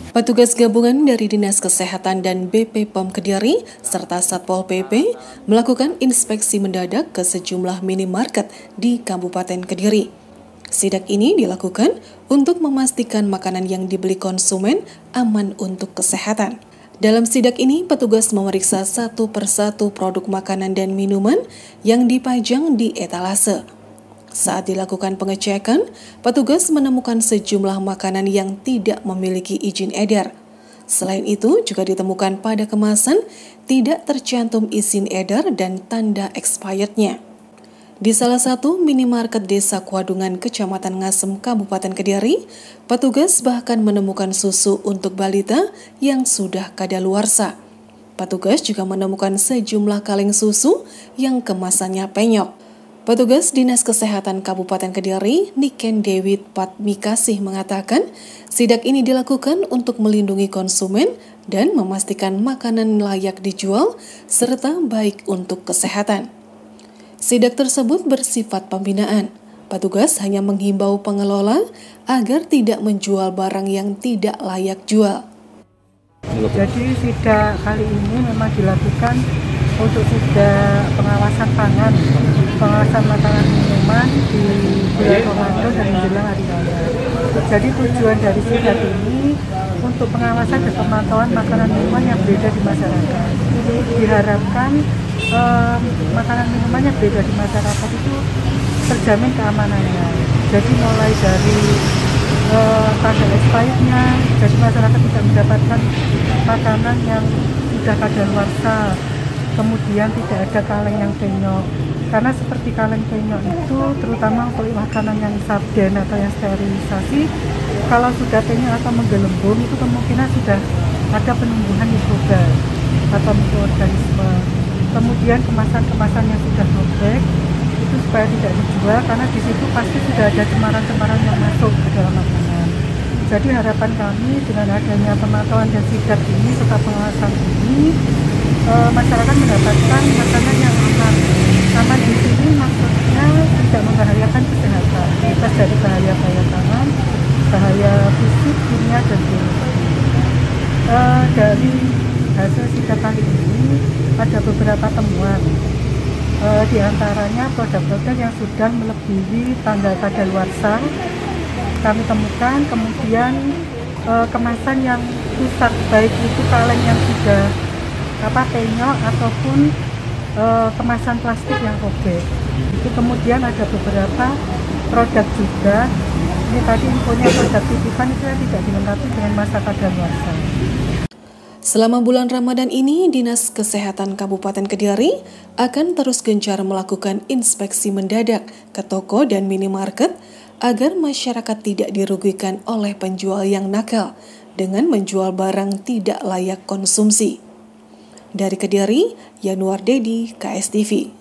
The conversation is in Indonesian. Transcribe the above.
Petugas gabungan dari Dinas Kesehatan dan BP POM Kediri serta Satpol PP melakukan inspeksi mendadak ke sejumlah minimarket di Kabupaten Kediri. Sidak ini dilakukan untuk memastikan makanan yang dibeli konsumen aman untuk kesehatan. Dalam sidak ini, petugas memeriksa satu persatu produk makanan dan minuman yang dipajang di etalase. Saat dilakukan pengecekan, petugas menemukan sejumlah makanan yang tidak memiliki izin edar. Selain itu, juga ditemukan pada kemasan tidak tercantum izin edar dan tanda expirednya. Di salah satu minimarket Desa Kuadungan, Kecamatan Ngasem, Kabupaten Kediri, petugas bahkan menemukan susu untuk balita yang sudah kadaluarsa. Petugas juga menemukan sejumlah kaleng susu yang kemasannya penyok. Petugas Dinas Kesehatan Kabupaten Kediri, Niken Dewi Patmikasih mengatakan, sidak ini dilakukan untuk melindungi konsumen dan memastikan makanan layak dijual serta baik untuk kesehatan. Sidak tersebut bersifat pembinaan. Petugas hanya menghimbau pengelola agar tidak menjual barang yang tidak layak jual. Jadi sidak kali ini memang dilakukan untuk sidak pengawasan pangan, pengawasan makanan minuman di bulan Ramadan dan menjelang hari raya. Jadi tujuan dari sidak ini untuk pengawasan dan pemantauan makanan minuman yang beredar di masyarakat. Diharapkan makanan minuman yang beredar di masyarakat itu terjamin keamanannya. Jadi mulai dari tanda expirednya, jadi masyarakat tidak mendapatkan makanan yang sudah kadaluarsa. Kemudian tidak ada kaleng yang penyok, karena seperti kaleng penyok itu terutama untuk makanan yang sabden atau yang sterilisasi, kalau sudah penyok atau menggelembung itu kemungkinan sudah ada penumbuhan mikroba atau mikroorganisme. Kemudian kemasan-kemasan yang sudah robek itu supaya tidak dijual, karena di situ pasti sudah ada cemaran-cemaran yang masuk ke dalam makanan. Jadi harapan kami dengan adanya pemantauan dan sidak ini serta pengawasan ini, masyarakat mendapatkan makanan yang aman. Aman di sini maksudnya tidak membahayakan kesehatan, bebas dari bahaya-bahaya tangan, bahaya fisik, kimia, dan biologi. Dari hasil sidak kali ini ada beberapa temuan. Di antaranya produk-produk yang sudah melebihi tanggal kadaluarsa kami temukan, kemudian kemasan yang rusak, baik itu kaleng yang sudah penyok ataupun kemasan plastik yang robek. Itu kemudian ada beberapa produk juga. Ini tadi infonya produk titipan itu tidak dilengkapi dengan masa kadaluarsa. Selama bulan Ramadan ini, Dinas Kesehatan Kabupaten Kediri akan terus gencar melakukan inspeksi mendadak ke toko dan minimarket agar masyarakat tidak dirugikan oleh penjual yang nakal dengan menjual barang tidak layak konsumsi. Dari Kediri, Yanuar Dedi, KSTV.